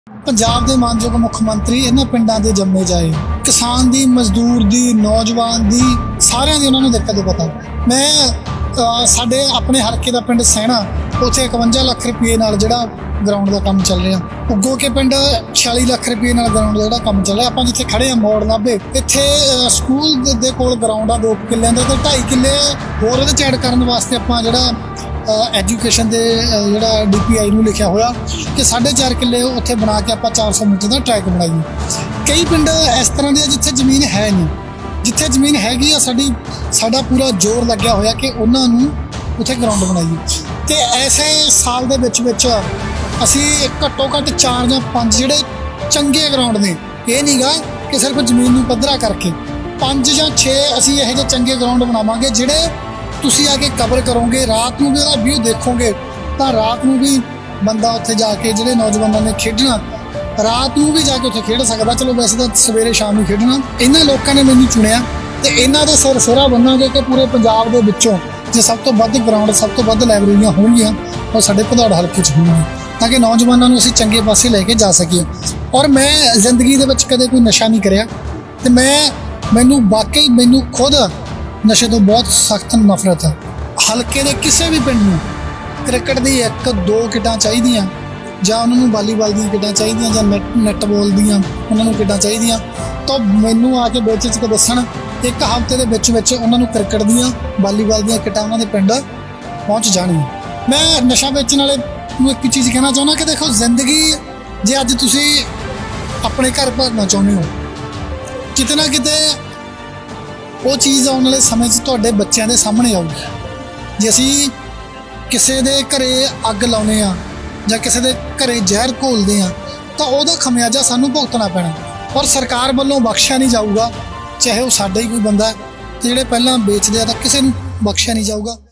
पंजाब के मानयोग मुख मंत्री इन्हां पिंडां दे जम्मे जाए, किसान दी, मजदूर दी, नौजवान दी, सारियां दी उन्हां नूं दिक्कत पता। मैं साडे अपने हलके दा पिंड सैणा, उत्थे 51 लाख रुपये नाल जिहड़ा ग्राउंड का काम चल रहा। उग्गो के पिंड 46 लाख रुपये नाल ग्राउंड का जिहड़ा काम चल रहा। आपां जिथे खड़े आ मोड़ नाभे, इत्थे स्कूल दे कोल ग्राउंड आ 2 किल्लियां दा, ते 2.5 किल्ले होर उहदे च ऐड करन वास्ते आपां जिहड़ा एजुकेशन के जोड़ा DPI नूं लिखिया होया कि 4.5 किल्ले उत्थे बना के आप 400 मीटर का ट्रैक बनाइए। कई पिंड इस तरह के जिथे जमीन है नहीं, जिथे जमीन हैगी साडा पूरा जोर लग्या होया कि उन्होंने उत्थे ग्राउंड बनाइए। तो ऐसे साल दे विच विच असी घट्टो घट्ट 4 या 5 जिहड़े चंगे ग्राउंड ने, ये नहीं गा कि सिर्फ जमीन नूं पद्धरा करके 5 या 6 असी इहो जिहे चंगे ग्राउंड बनावांगे जिहड़े तुसी आके कवर करोगे, रात में भी उसका व्यू देखोगे तो रात में भी बंदा उत्थे जाके जिहड़े नौजवानों ने खेडना रात में भी जाके उत्थे खेड सकदा। चलो वैसे तो सवेरे शाम ही खेडना। इन्हां लोकां ने मैनूं चुनिया ते इन्हां दे सिर सिरा बन्नांगे कि पूरे पंजाब दे विचों जे सब तो वध ग्राउंड, सब तो वध लाइब्रेरियां होणगीਆਂ और साडे भदौड़ हलके च होणगीਆਂ, ताकि नौजवानों नूं असीं चंगे पासे लैके जा सकीए। और मैं जिंदगी दे विच कदे कोई नशा नहीं करिया ते मैनूं खुद नशे तो बहुत सख्त नफरत है। हल्के दे किसी भी पिंड नूं क्रिकेट दी 1-2 किटां चाहिदियां, जां उन्हां नूं वालीबाल दी किटां चाहिदियां, जां नैटबॉल दियां उन्हां नूं किटां चाहिदियां, तो मैनूं आके बेच दस्सण 1 हफ्ते दे विच विच उन्हां नूं क्रिकेट दियां, वालीबाल दियां किटां उन्हां दे पिंड पहुँच जाणगीਆਂ। मैं नशा बेचण वाले नूं एक चीज़ कहना चाहुंदा कि देखो, जिंदगी जे अज तुसीं अपने घर भरना चाहुंदे हो, किते ना किते वो चीज़ आने वाले समय तुहाडे बच्चों के सामने आऊगी। जे असी किसी के घरे अग लाने जां किसी के घरे जहर घोलते हैं तो वह खमियाजा सानू भुगतना पैना, और सरकार वालों बख्शिया नहीं जाऊगा, चाहे वह साडा ही कोई बंदा है। तो जिहड़े पहलां बेचदे आ तां किसी नूं बख्शिया नहीं जाऊगा।